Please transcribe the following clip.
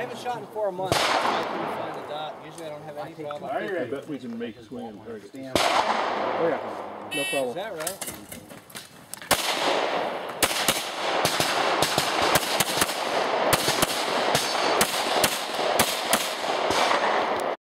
haven't shot in 4 months. I couldn't find a dot. Usually I don't have any problem. I bet we can make swing and target. Oh yeah, no problem. Is that right?